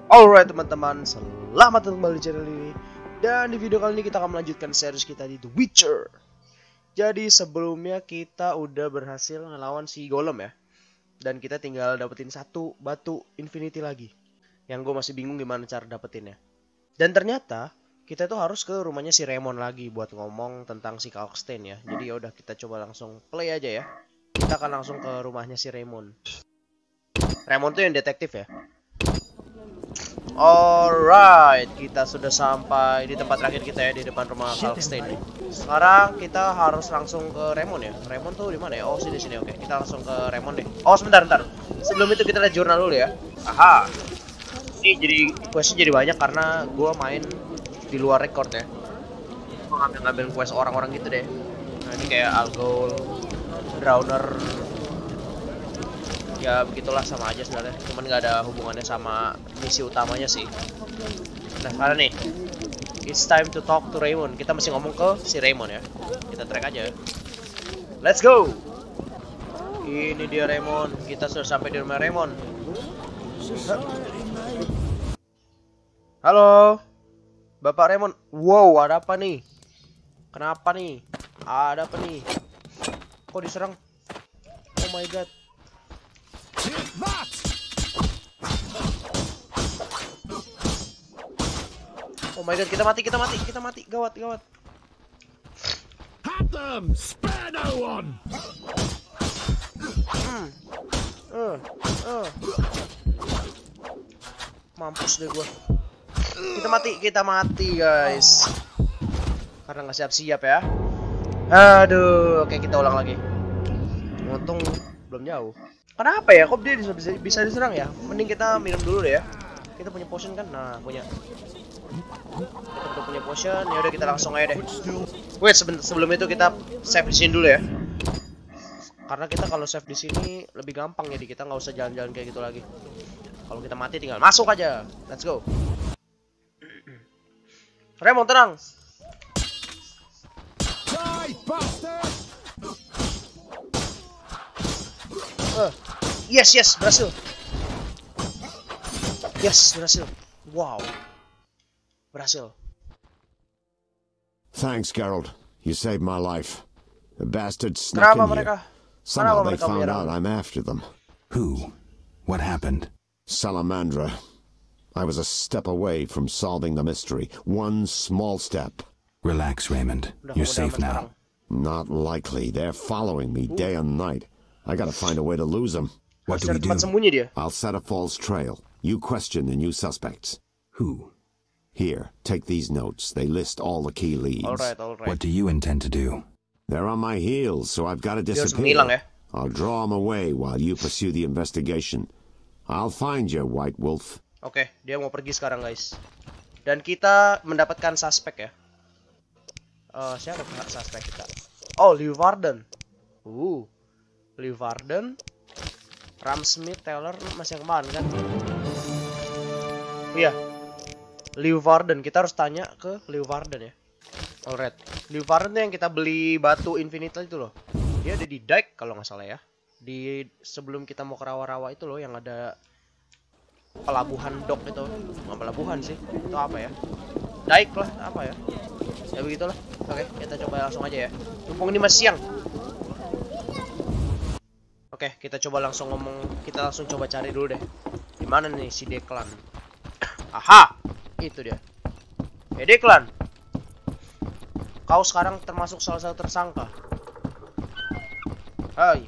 Alright teman-teman, selamat datang kembali di channel ini. Dan di video kali ini kita akan melanjutkan series kita di The Witcher. Jadi sebelumnya kita udah berhasil ngelawan si Golem ya. Dan kita tinggal dapetin satu batu infinity lagi. Yang gue masih bingung gimana cara dapetinnya. Dan ternyata kita tuh harus ke rumahnya si Raymond lagi buat ngomong tentang si Kalkstein ya. Jadi yaudah kita coba langsung play aja ya. Kita akan langsung ke rumahnya si Raymond. Raymond tuh yang detektif ya. Alright, kita sudah sampai di tempat terakhir kita ya, di depan rumah Kalkstein. Sekarang kita harus langsung ke Raymond ya. Raymond tuh di mana ya? Oh, sini. Oke, kita langsung ke Raymond deh. Oh, sebentar. Sebelum itu kita lihat jurnal dulu ya. Aha. Ini jadi questnya jadi banyak karena gue main di luar record ya. Gue ngambil quest orang-orang gitu deh. Nah, ini kayak Algol, Drowner. Ya begitulah, sama aja sebenarnya, cuman nggak ada hubungannya sama misi utamanya sih. Nah sekarang nih, it's time to talk to Raymond. Kita mesti ngomong ke si Raymond ya. Kita track aja. Let's go. Ini dia Raymond. Kita sudah sampai di rumah Raymond. Halo, Bapak Raymond. Wow, ada apa nih? Kenapa nih? Ada apa nih? Kok diserang? Oh my god. Oh my god, kita mati. Gawat. Have them! Spare no one! Mampus deh gua. Kita mati guys. Karena nggak siap-siap ya. Aduh, oke kita ulang lagi. Untung belum jauh. Kenapa ya? Kok dia bisa diserang ya? Mending kita minum dulu deh ya. Kita punya potion kan? Nah, punya. Kita udah punya potion. Ya udah kita langsung aja deh. Wait, sebelum itu kita save di sini dulu ya. Karena kita kalau save di sini lebih gampang, jadi kita nggak usah jalan-jalan kayak gitu lagi. Kalau kita mati tinggal masuk aja. Let's go. Raymond tenang. Yes, berhasil. Wow. Berhasil. Thanks, Geralt. You saved my life. The bastards snuck in here. Somehow they found out I'm after them. Who? What happened? Salamandra. I was a step away from solving the mystery. One small step. Relax, Raymond. You're safe now. Not likely. They're following me day and night. I gotta find a way to lose them. What do we do? I'll set a false trail. You question the new suspects. Who? Here, take these notes. They list all the key leads. Alright. What do you intend to do? They're on my heels, so I've got to disappear. I'll draw them away while you pursue the investigation. I'll find you, White Wolf. Oke, dia mau pergi sekarang, guys. Dan kita mendapatkan suspek ya. Siapa suspek kita? Oh, Leeuwarden. Leeuwarden. Ramsmith, Taylor masih yang kemarin kan? Iya. Leeuwarden, kita harus tanya ke Leeuwarden ya. Alright. Leeuwarden yang kita beli batu infinite itu loh. Dia ada di dike kalau nggak salah ya. Di sebelum kita mau ke rawa-rawa itu loh, yang ada pelabuhan dock itu. Nggak pelabuhan sih, itu apa ya? Dike lah, apa ya? Ya begitulah. Oke, kita coba langsung aja ya. Mumpung ini masih siang. Oke, kita coba langsung ngomong. Kita langsung coba cari dulu deh. Di mana nih si Declan? Aha, itu dia. Declan. Kau sekarang termasuk salah satu tersangka. Hai.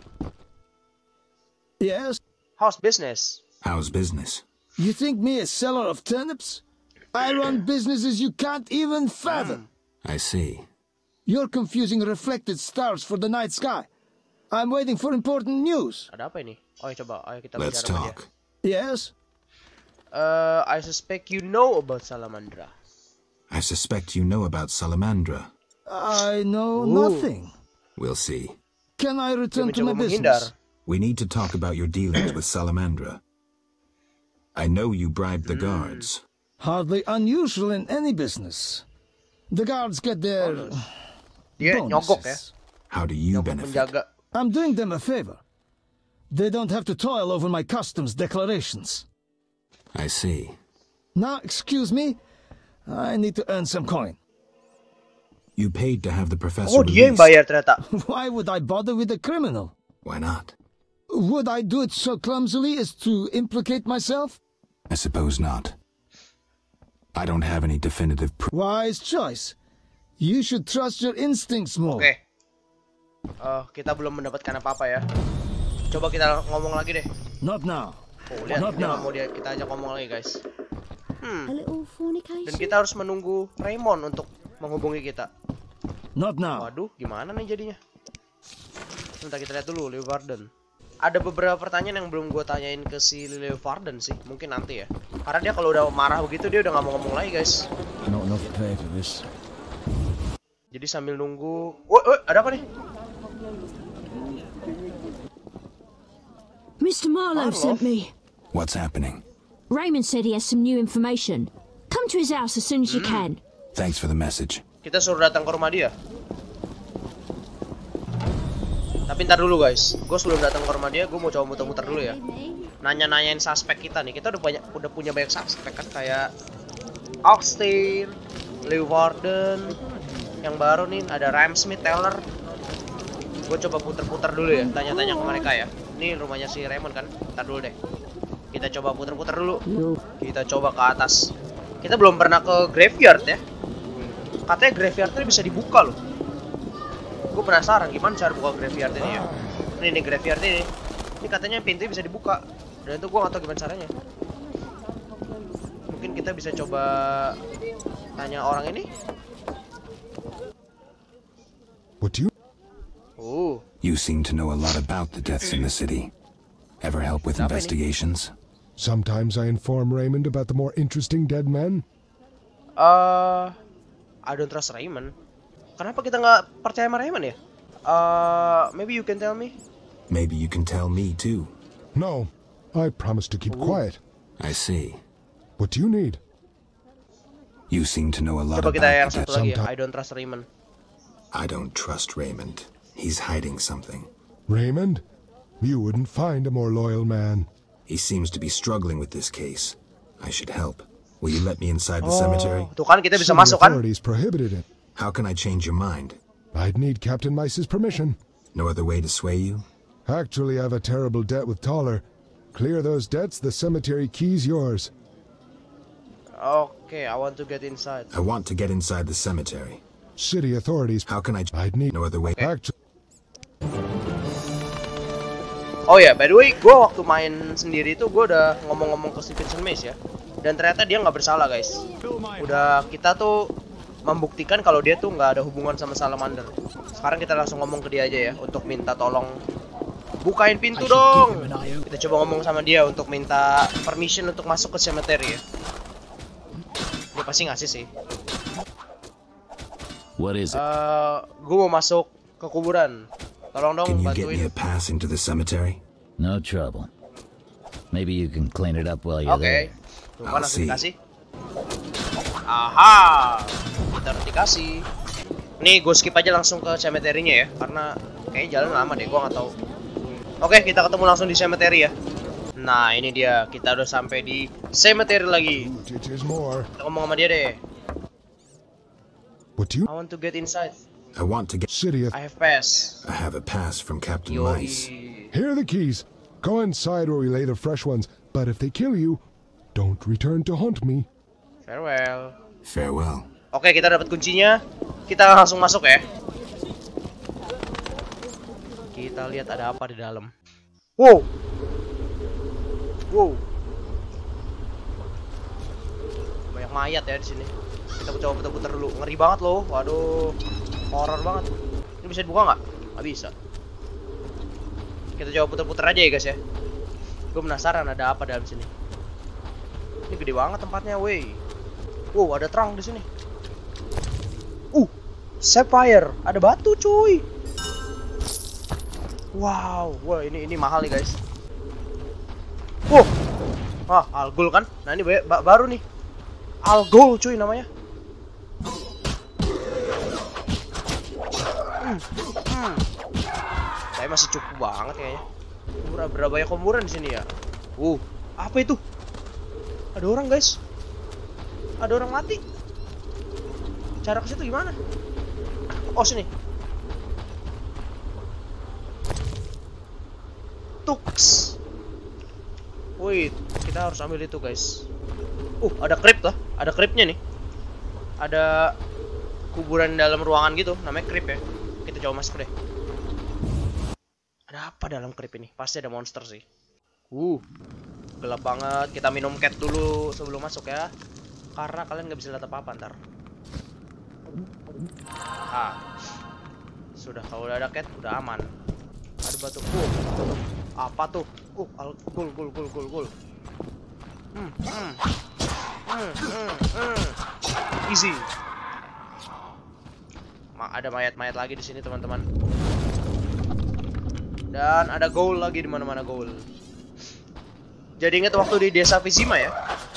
Yes? How's business? How's business? You think me a seller of turnips? I run businesses you can't even fathom. I see. You're confusing reflected stars for the night sky. I'm waiting for important news. Ada apa ini? Oh, coba. Ayo kita Let's bicara talk. Yes? I suspect you know about Salamandra. I suspect you know about Salamandra. I know nothing. We'll see. Can I return to my business? We need to talk about your dealings with Salamandra. I know you bribed the guards. Hardly unusual in any business. The guards get their bonuses. How do you benefit? I'm doing them a favor. They don't have to toil over my customs declarations. I see. Now, excuse me. I need to earn some coin. You paid to have the professor Oh, dia yang released. bayar ternyata. Why would I bother with a criminal? Why not? Would I do it so clumsily as to implicate myself? I suppose not. I don't have any definitive proof. Wise choice. You should trust your instincts more. Oke. Kita belum mendapatkan apa-apa ya. Coba kita ngomong lagi deh. Not now. Oh, lihat Not dia now. nggak mau kita ajak ngomong lagi, guys. A little fornication. Dan kita harus menunggu Raymond untuk menghubungi kita. Not now. Waduh, gimana nih jadinya? Bentar, kita lihat dulu Leo Varden. Ada beberapa pertanyaan yang belum gue tanyain ke si Leo Varden sih. Mungkin nanti ya. Karena dia kalau udah marah begitu dia udah nggak mau ngomong lagi, guys. Not enough pay for this. Jadi sambil nunggu. Woi, ada apa nih? Mr. Marlowe sent me. What's happening? Raymond said he has some new information. Come to his house as soon as you can. Thanks for the message. Kita suruh datang ke rumah dia. Tapi ntar dulu, guys. Gue sebelum datang ke rumah dia, gue mau coba muter-muter dulu ya. Nanya-nanyain suspek kita nih. Kita udah punya banyak suspek kan, kayak Austin, Leo Varden, yang baru nih ada Ramsmith, Taylor. Gue coba puter-puter dulu ya, tanya-tanya ke mereka ya. Ini rumahnya si Raymond kan? Ntar dulu deh. Kita coba puter-puter dulu. Kita coba ke atas. Kita belum pernah ke graveyard ya. Katanya graveyardnya bisa dibuka loh. Gue penasaran gimana cara buka graveyard ini ya. Ini graveyard ini. Ini katanya pintunya bisa dibuka. Dan itu gue gak tau gimana caranya. Mungkin kita bisa coba tanya orang ini. What do you? Oh, You seem to know a lot about the deaths in the city. Ever help with Apa ini? investigations? Sometimes I inform Raymond about the more interesting dead men. I don't trust Raymond. Kenapa kita nggak percaya sama Raymond ya? Maybe you can tell me. Maybe you can tell me too. No, I promise to keep quiet. I see. What do you need? You seem to know a lot Coba about kita yang the satu deaths. lagi ya. sometime. I don't trust Raymond. I don't trust Raymond. He's hiding something. Raymond? You wouldn't find a more loyal man. He seems to be struggling with this case. I should help. Will you let me inside the cemetery? Tuh kan kita bisa City masuk kan? authorities prohibited it. How can I change your mind? I'd need Captain Mice's permission. No other way to sway you? Actually, I've a terrible debt with Toller. Clear those debts, the cemetery key's yours. Okay, I want to get inside. I want to get inside the cemetery. City authorities. How can I? I'd need No other way. Actually, Oh ya, by the way, gue waktu main sendiri tuh gue udah ngomong-ngomong ke Stephen Mace ya. Dan ternyata dia nggak bersalah, guys. Udah kita tuh membuktikan kalau dia tuh nggak ada hubungan sama Salamander. Sekarang kita langsung ngomong ke dia aja ya untuk minta tolong bukain pintu dong. Kita coba ngomong sama dia untuk minta permission untuk masuk ke cemetery ya. Dia pasti ngasih sih. What is it? Gue mau masuk ke kuburan. Tolong dong Can you get me bantuin. a pass into the cemetery? No trouble. Maybe you can clean it up while you're Oke. there. Tuh kan I'll langsung see. dikasih. Aha. Kita harus dikasih. Nih gue skip aja langsung ke cemetery-nya ya. Karena kayaknya jalan lama deh, gue nggak tahu. Oke, kita ketemu langsung di cemetery ya. Nah ini dia, kita udah sampai di cemetery lagi. it is more. Kita ngomong sama dia deh. What do you? I want to get inside. I want to get. City. I have pass. I have a pass from Captain Yoi. Mice. Here are the keys. Go inside where we lay the fresh ones. But if they kill you, don't return to haunt me. Farewell. Farewell. Oke, kita dapat kuncinya. Kita langsung masuk ya. Kita lihat ada apa di dalam. Wow. Wow. Banyak mayat ya di sini. Kita coba putar-putar dulu. Ngeri banget loh. Waduh. Horor banget. Ini bisa dibuka nggak? Nggak bisa. Kita coba putar-putar aja ya guys ya. Gue penasaran ada apa dalam sini. Ini gede banget tempatnya, wey. Wow, ada terang di sini. Sapphire, ada batu, cuy. Wow, wah ini mahal nih, guys. Algol kan? Nah, ini baru nih. Algol, cuy namanya. Saya masih cukup banget kayaknya. Berapa banyak kuburan di sini ya? Apa itu? Ada orang, guys. Ada orang mati. Cara ke situ gimana? Oh, sini. Tuks. Wait, kita harus ambil itu, guys. Ada crypt lah. Ada cryptnya nih. Ada kuburan dalam ruangan gitu, namanya crypt ya. Kita coba masuk deh. Ada apa dalam crypt ini? Pasti ada monster sih. Gelap banget. Kita minum cat dulu sebelum masuk ya. Karena kalian nggak bisa lihat apa-apa ntar. Sudah, kalau udah ada cat udah aman. Ada batu. Apa tuh? Gol. Easy. Ada mayat-mayat lagi di sini, teman-teman. Dan ada gold lagi di mana-mana gold. Jadi ingat waktu di desa Vizima ya?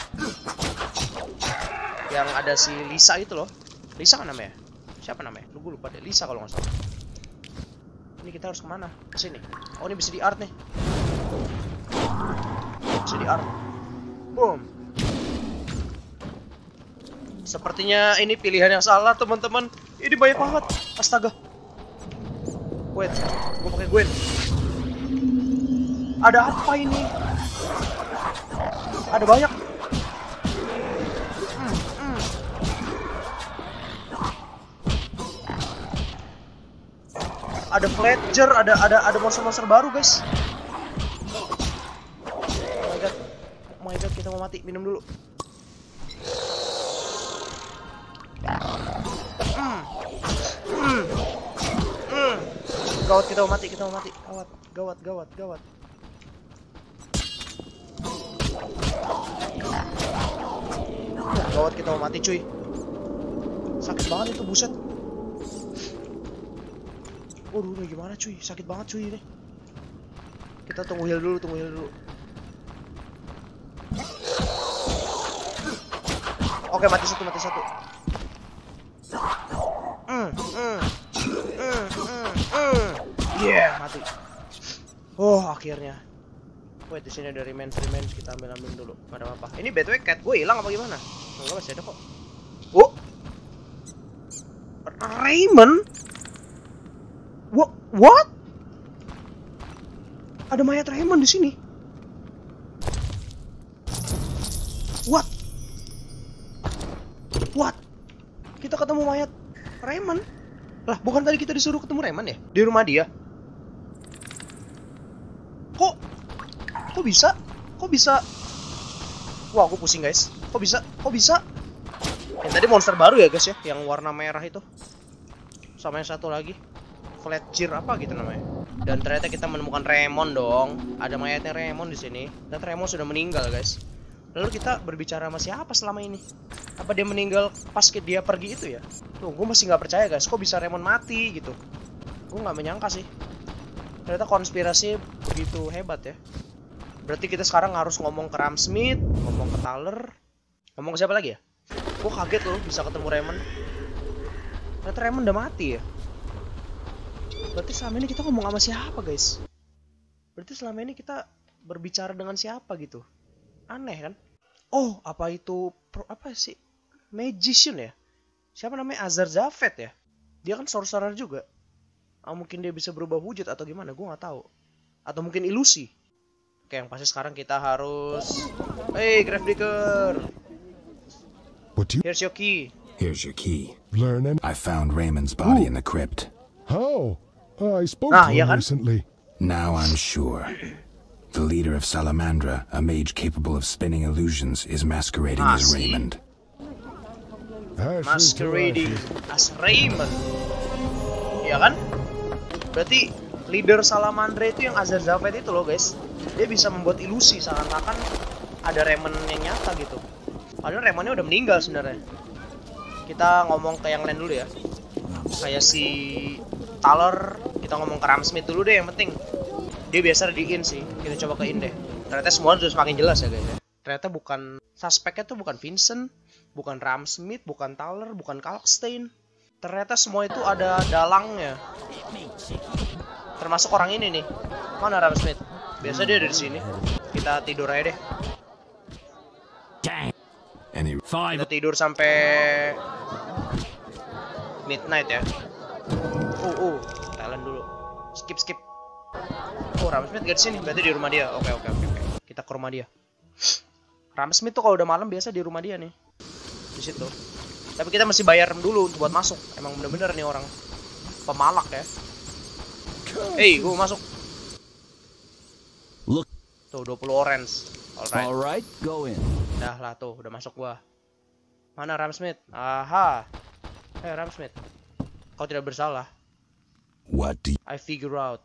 Yang ada si Lisa itu loh. Lisa kan namanya? Siapa namanya? Gue lupa deh. Lisa kalau nggak salah. Ini kita harus kemana? Ke sini. Oh, ini bisa di art nih. Bisa di art. Boom. Sepertinya ini pilihan yang salah, teman-teman. Ini banyak banget. Astaga. Wait, gue pakai Gwen. Ada apa ini? Ada banyak. Ada Fletcher, ada monster-monster baru, guys. Oh my god, kita mau mati. Minum dulu. Gawat, kita mau mati. Gawat. Gawat, kita mau mati, cuy. Sakit banget itu, buset. Waduh, ini gimana, cuy? Sakit banget, cuy, ini. Kita tunggu heal dulu. Oke, mati satu. Mati. Akhirnya. Wait, di sini ada remains, kita ambil dulu. Gak ada apa-apa. Ini BTW cat gue hilang apa gimana? Enggak, masih ada kok. Raymond? What? Ada mayat Raymond di sini. What? Kita ketemu mayat Raymond. Lah, bukan tadi kita disuruh ketemu Raymond ya? Di rumah dia. Kok bisa? Wah, aku pusing, guys. Kok bisa? Yang tadi monster baru ya, guys ya, yang warna merah itu. Sama yang satu lagi. Fletcher apa gitu namanya. Dan ternyata kita menemukan Raymond dong. Ada mayatnya Raymond di sini. Dan Raymond sudah meninggal, guys. Lalu kita berbicara sama siapa selama ini? Apa dia meninggal pas dia pergi itu ya? Tuh, gue masih nggak percaya, guys. Kok bisa Raymond mati gitu? Gue nggak menyangka sih. Ternyata konspirasi begitu hebat ya. Berarti kita sekarang harus ngomong ke Ramsmith, ngomong ke Thaler, ngomong ke siapa lagi ya? Gue kaget loh bisa ketemu Raymond. Ternyata Raymond udah mati ya. Berarti selama ini kita ngomong sama siapa, guys? Berarti selama ini kita berbicara dengan siapa gitu? Aneh kan? Oh, apa itu apa sih? Magician ya? Siapa namanya? Azar Javed ya? Dia kan sorcerer juga. Mungkin dia bisa berubah wujud atau gimana? Gue nggak tahu. Atau mungkin ilusi. Oke, yang pasti sekarang kita harus. Hey, Gravedigger. Here's your key. I found Raymond's body in the crypt. How? I spoke to him recently. Now I'm sure. The leader of Salamandra, a mage capable of spinning illusions, is masquerading as Raymond. Masquerading as Raymond. Iya kan? Berarti leader Salamandra itu yang Azar Javed itu loh, guys. Dia bisa membuat ilusi seakan-akan ada Raymond yang nyata gitu. Padahal Raymondnya udah meninggal sebenarnya. Kita ngomong ke yang lain dulu ya. Kayak si Thaler, kita ngomong ke Ramsmith dulu deh yang penting. Dia biasa di in sih. Kita coba ke in deh. Ternyata semua sudah semakin jelas ya, guys. Ternyata bukan suspeknya tuh bukan Vincent, bukan Ramsmith, bukan Thaler, bukan Kalkstein. Ternyata semua itu ada dalangnya. Termasuk orang ini nih. Mana Ramsmith? Biasa dia ada di sini. Kita tidur aja deh. Kita tidur sampai midnight ya. Thailand dulu. Skip. Oh, Ramsmith gak di sini, berarti di rumah dia. Oke. Kita ke rumah dia. Ramsmith tuh kalau udah malam biasa di rumah dia nih. Di situ. Tapi kita mesti bayar dulu buat masuk. Emang bener-bener nih orang pemalak ya. Gua masuk. Look. Tuh 20 orange. Alright, go in. Dah lah tuh, udah masuk gua. Mana Ramsmith? Aha. Ramsmith. Kau tidak bersalah. What do you... I figure out.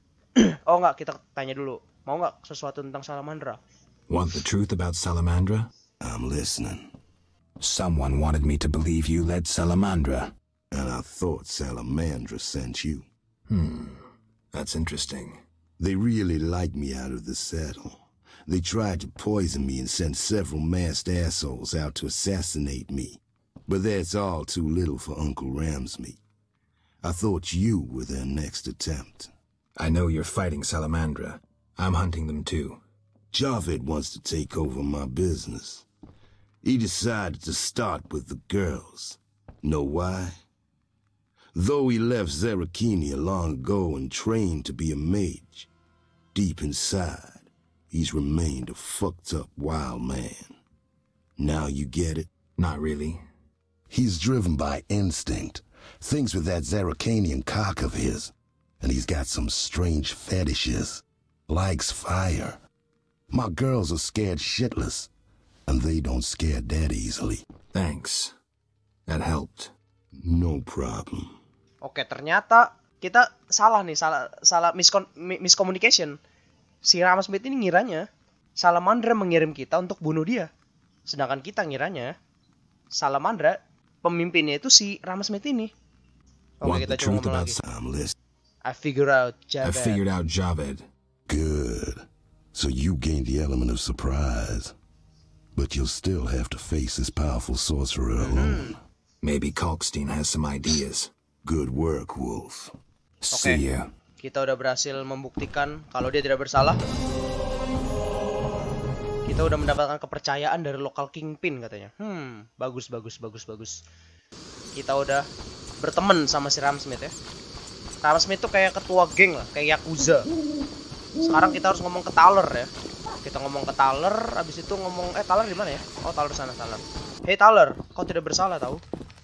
Oh enggak, kita tanya dulu. Mau nggak sesuatu tentang Salamandra? Want the truth about Salamandra? I'm listening. Someone wanted me to believe you led Salamandra. And I thought Salamandra sent you. That's interesting. They really liked me out of the saddle. They tried to poison me and sent several masked assholes out to assassinate me. But that's all too little for Uncle Ramsmeet. I thought you were their next attempt. I know you're fighting Salamandra. I'm hunting them too. Javed wants to take over my business. He decided to start with the girls. Know why? Though he left Zarakini long ago and trained to be a mage, deep inside, he's remained a fucked up wild man. Now you get it? Not really. He's driven by instinct, thinks with that Zarakanian cock of his, and he's got some strange fetishes. Likes fire. My girls are scared shitless, and they don't scare that easily. Thanks. That helped. No problem. Oke, ternyata kita salah nih, salah miscommunication. Si Ramsmith ini ngiranya Salamandra mengirim kita untuk bunuh dia. Sedangkan kita ngiranya Salamandra pemimpinnya itu si Ramsmith ini. Oke, kita coba ngomong lagi. I figured out Javed. Good. So you gained the element of surprise. But you'll still have to face this powerful sorcerer alone. Maybe Kalkstein has some ideas. Good work, Wolf. See ya. Kita udah berhasil membuktikan kalau dia tidak bersalah. Kita udah mendapatkan kepercayaan dari lokal kingpin katanya. Bagus. Kita udah berteman sama si Ramsmith ya. Ramsmith tuh kayak ketua geng lah, kayak Yakuza. Sekarang kita harus ngomong ke Thaler ya. Kita ngomong ke Thaler, abis itu ngomong Thaler di mana ya? Oh, Thaler sana, Thaler. Hey Thaler, kau tidak bersalah tahu?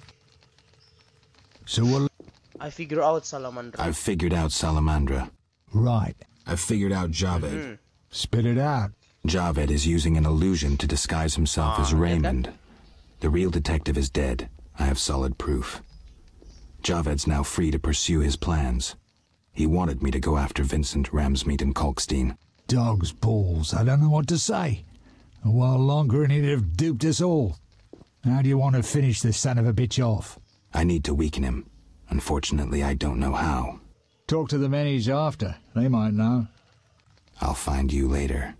So what? I figure out Salamandra. I've figured out Salamandra. Right. I've figured out Javed. Spit it out. Javed is using an illusion to disguise himself as Raymond. The real detective is dead. I have solid proof. Javed's now free to pursue his plans. He wanted me to go after Vincent, Ramsmeet, and Kalkstein. Dog's balls. I don't know what to say. A while longer and he'd have duped us all. How do you want to finish this son of a bitch off? I need to weaken him. Unfortunately, I don't know how. Talk to the men he's after. They might know. I'll find you later.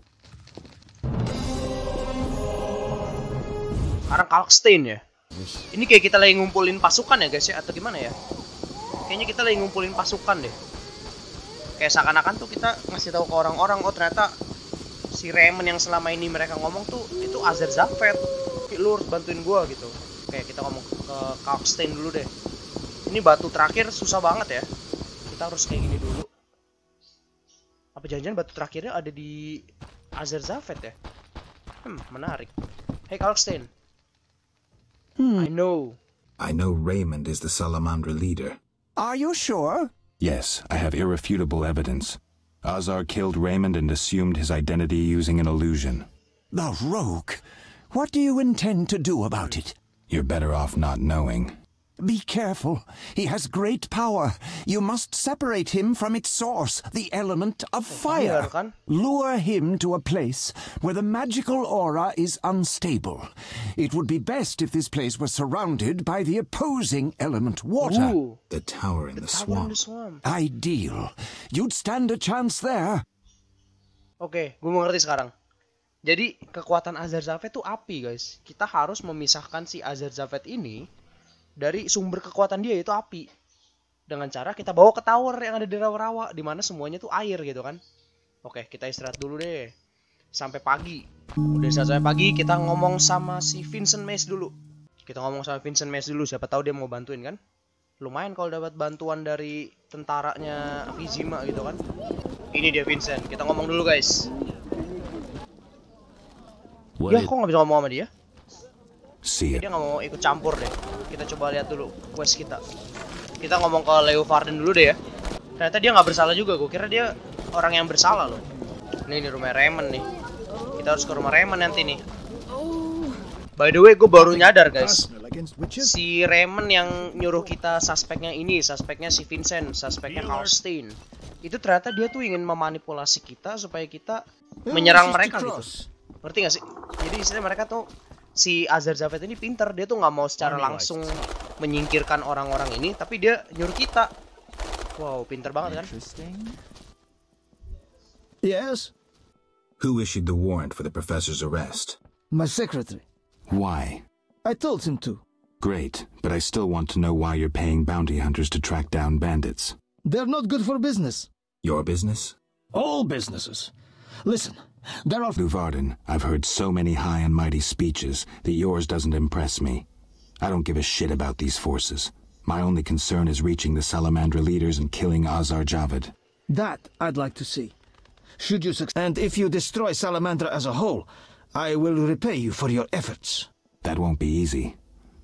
Sekarang Kalkstein ya. Ini kayak kita lagi ngumpulin pasukan ya guys ya, atau gimana ya? Kayaknya kita lagi ngumpulin pasukan deh. Kayak seakan-akan tuh kita ngasih tahu ke orang-orang, oh ternyata si Raymond yang selama ini mereka ngomong tuh itu Azar Javed. Lu harus bantuin gua gitu. Kayak kita ngomong ke Kalkstein dulu deh. Ini batu terakhir susah banget ya. Kita harus kayak gini dulu. Apa jangan-jangan batu terakhirnya ada di Azar Javed ya? Menarik. Hey Kalkstein. I know Raymond is the Salamandra leader. Are you sure? Yes, I have irrefutable evidence. Azar killed Raymond and assumed his identity using an illusion. The rogue! What do you intend to do about it? You're better off not knowing. Be careful. He has great power. You must separate him from its source, the element of fire. Lure him to a place where the magical aura is unstable. It would be best if this place were surrounded by the opposing element, water. The tower in the swamp. Ideal. You'd stand a chance there. Oke, gue mengerti sekarang. Jadi, kekuatan Azar Javed itu api, guys. Kita harus memisahkan si Azar Javed ini dari sumber kekuatan dia, yaitu api. Dengan cara kita bawa ke tower yang ada di rawa-rawa, di mana semuanya tuh air gitu kan. Oke, kita istirahat dulu deh. sampai pagi. Udah sampai pagi, kita ngomong sama si Vincent Mace dulu. Siapa tahu dia mau bantuin kan? Lumayan kalau dapat bantuan dari tentaranya Vizima gitu kan. Ini dia Vincent, kita ngomong dulu guys. Ya, kok nggak bisa ngomong sama dia? Dia nggak mau ikut campur deh. Kita coba lihat dulu quest kita. Kita ngomong ke Leo Varden dulu deh ya. Ternyata dia nggak bersalah juga. Gue kira dia orang yang bersalah loh. Ini rumah Raymond nih. Kita harus ke rumah Raymond nanti nih. By the way, gue baru nyadar guys. Si Raymond yang nyuruh kita suspeknya si Vincent, suspeknya Karlstein. Itu ternyata dia tuh ingin memanipulasi kita supaya kita menyerang mereka gitu. Ngerti gak sih? Jadi istilahnya mereka tuh, si Azar Javed ini pinter. Dia tuh nggak mau secara langsung menyingkirkan orang-orang ini, tapi dia nyuruh kita. Wow, pinter banget kan? Yes? Who issued the warrant for the professor's arrest? My secretary. Why? I told him to. Great, but I still want to know why you're paying bounty hunters to track down bandits. They're not good for business. Your business? All businesses. Listen, there are... Varden, I've heard so many high and mighty speeches that yours doesn't impress me. I don't give a shit about these forces. My only concern is reaching the Salamandra leaders and killing Azar Javed. That I'd like to see. Should you succeed, and if you destroy Salamandra as a whole, I will repay you for your efforts. That won't be easy.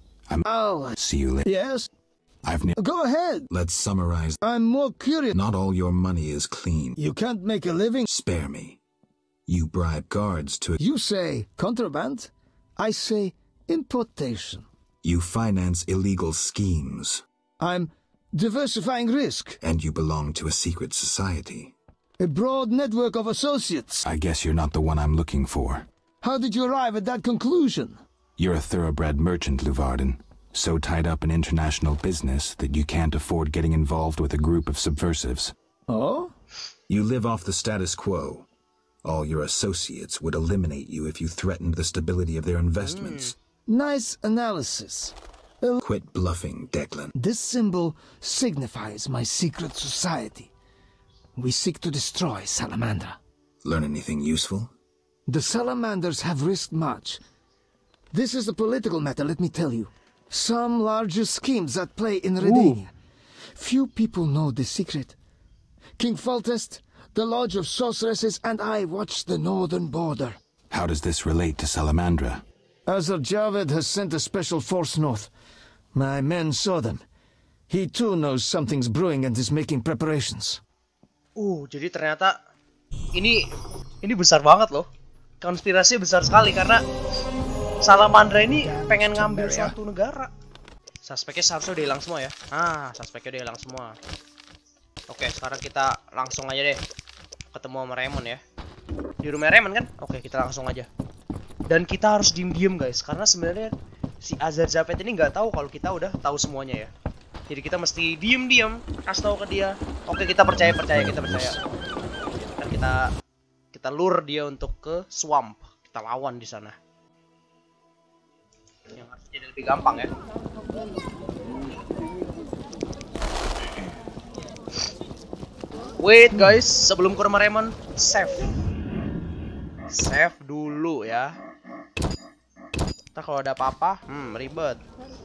See you later. Yes? Go ahead. Let's summarize. I'm more curious. Not all your money is clean. You can't make a living. Spare me. You bribe guards to... You say contraband. I say importation. You finance illegal schemes. I'm diversifying risk. And you belong to a secret society. A broad network of associates. I guess you're not the one I'm looking for. How did you arrive at that conclusion? You're a thoroughbred merchant, Luvarden. So tied up in international business that you can't afford getting involved with a group of subversives. Oh? You live off the status quo. All your associates would eliminate you if you threatened the stability of their investments. Nice analysis. Quit bluffing, Declan. This symbol signifies my secret society. We seek to destroy Salamandra. Learn anything useful? The Salamanders have risked much. This is a political matter, let me tell you. Some larger schemes at play in Redania. Few people know the secret. King Foltest, the Lodge of Sorceresses, and I watch the northern border. How does this relate to Salamandra? Azar Javed has sent a special force north. My men saw them. He too knows something's brewing and is making preparations. Jadi ternyata ini besar banget loh. Konspirasi besar sekali karena Salamandra ini pengen ngambil suatu negara. Suspeknya seharusnya udah hilang semua ya. Suspeknya udah hilang semua. Oke, sekarang kita langsung aja deh ketemu sama Raymond ya. Di rumah Raymond kan? Oke, kita langsung aja. Dan kita harus diem-diem guys, karena sebenarnya si Azar Javed ini nggak tahu kalau kita udah tahu semuanya ya. Jadi kita mesti diem-diem kasih tahu ke dia. Oke, kita percaya. Dan kita lure dia untuk ke swamp. Kita lawan di sana. Yang harus jadi lebih gampang ya. Wait guys, sebelum ke rumah Raymond, save dulu ya. Ntar kalau ada apa-apa, ribet.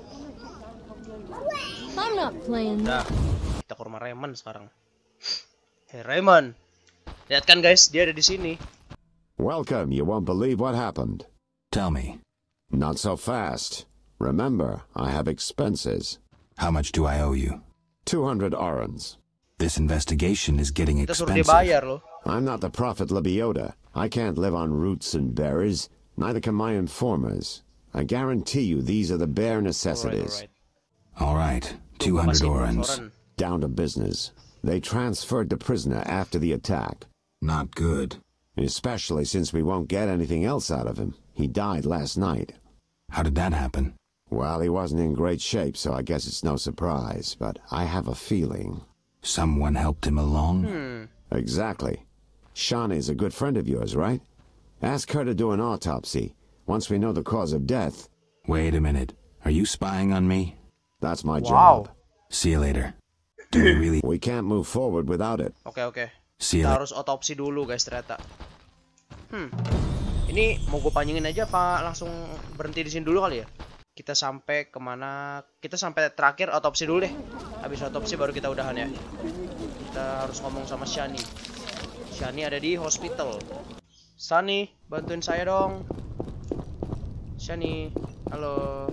I'm not playing. Nah, kita ke rumah Raymond sekarang. Hey Raymond, lihat kan guys, dia ada di sini. Welcome. You won't believe what happened. Tell me. Not so fast. Remember, I have expenses. How much do I owe you? 200 orens. This investigation is getting expensive. I'm not the Prophet Lebioda. I can't live on roots and berries. Neither can my informers. I guarantee you these are the bare necessities. All right. 200 orens. Down to business. They transferred the prisoner after the attack. Not good. Especially since we won't get anything else out of him. He died last night. How did that happen? Well, he wasn't in great shape, so I guess it's no surprise. But I have a feeling. Someone helped him along? Exactly. Shawnee's a good friend of yours, right? Ask her to do an autopsy, once we know the cause of death. Wait a minute. Are you spying on me? That's my job. See you later. Do we really... We can't move forward without it. Oke. See you Kita harus otopsi dulu guys ternyata. Ini mau gue panjangin aja apa langsung berhenti di sini dulu kali ya? Kita sampai kemana? Kita sampai terakhir otopsi dulu deh. Habis otopsi baru kita udahan ya. Kita harus ngomong sama Shani. Shani ada di hospital. Shani, bantuin saya dong. Shani, halo.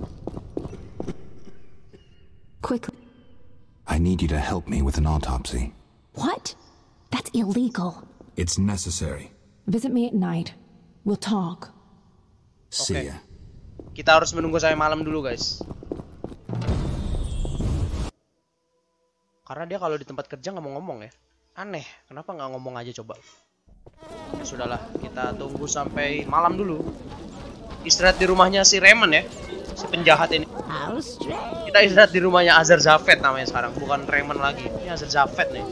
Quickly. I need you to help me with an autopsy. What? That's illegal. It's necessary. Visit me at night. We'll talk. See ya. Kita harus menunggu sampai malam dulu, guys. Karena dia kalau di tempat kerja nggak mau ngomong ya. Aneh, kenapa nggak ngomong aja coba? Ya sudahlah, kita tunggu sampai malam dulu. Istirahat di rumahnya si Raymond ya, si penjahat ini. Kita istirahat di rumahnya Azar Javed namanya sekarang, bukan Raymond lagi. Ini Azar Javed nih.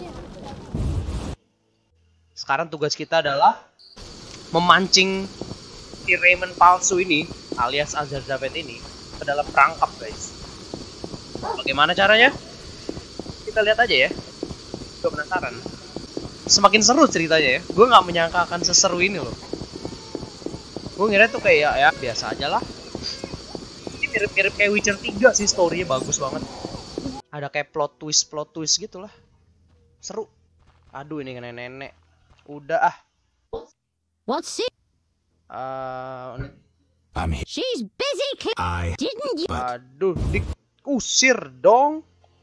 Sekarang tugas kita adalah memancing si Raymond palsu ini, alias Azar Javed ini, ke dalam perangkap, guys. Bagaimana caranya? Kita lihat aja ya. Gue penasaran. Semakin seru ceritanya ya. Gue nggak menyangka akan seseru ini loh. Gue ngira tuh kayak ya biasa aja lah. Ini mirip-mirip kayak Witcher 3 sih, story-nya bagus banget. Ada kayak plot twist gitu lah. Seru. Aduh, ini nenek-nenek. Udah ah. What's it? I'm here. She's busy. Didn't you? Aduh, diusir dong.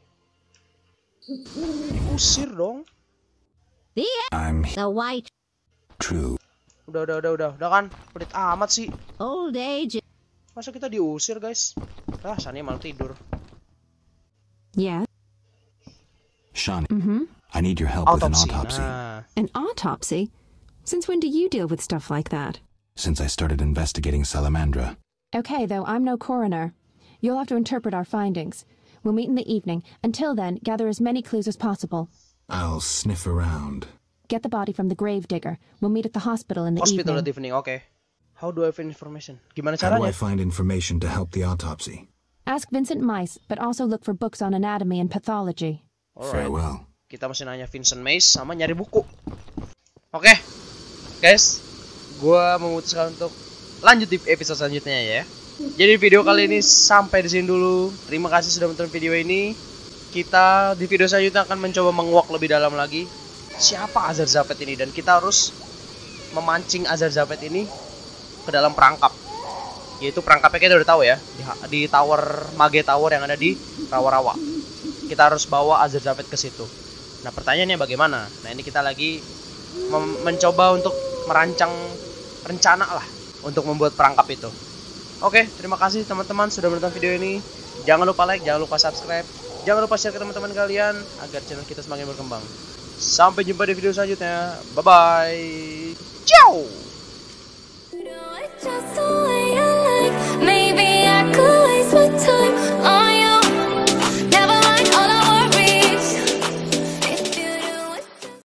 Diusir dong. I'm The white. true. Udah kan. Pelit amat sih. Old age. Masa kita diusir, guys? Ah, Shani malah tidur. Yeah. Shani, I need your help with an autopsy. An autopsy? Since when do you deal with stuff like that? Since I started investigating Salamandra. Okay, though, I'm no coroner. You'll have to interpret our findings. We'll meet in the evening. Until then, gather as many clues as possible. I'll sniff around. Get the body from the grave digger. We'll meet at the hospital in the Hospital at evening. evening, okay. How do I find information? Gimana How do caranya? I find information to help the autopsy? Ask Vincent Mice, but also look for books on anatomy and pathology. Alright. Farewell. Kita mesti nanya Vincent Mace sama nyari buku. Oke. Guys, gua memutuskan untuk lanjut di episode selanjutnya ya. Jadi video kali ini sampai di sini dulu. Terima kasih sudah menonton video ini. Kita di video selanjutnya akan mencoba menguak lebih dalam lagi siapa Azar Javed ini, dan kita harus memancing Azar Javed ini ke dalam perangkap. Yaitu perangkapnya kita udah tahu ya, di tower Mage Tower yang ada di Rawa-Rawa. Kita harus bawa Azar Javed ke situ. Nah, pertanyaannya bagaimana? Nah, ini kita lagi mencoba untuk merancang rencana lah untuk membuat perangkap itu. Oke, terima kasih teman-teman sudah menonton video ini. Jangan lupa like, jangan lupa subscribe, jangan lupa share ke teman-teman kalian agar channel kita semakin berkembang. Sampai jumpa di video selanjutnya. Bye bye. Ciao.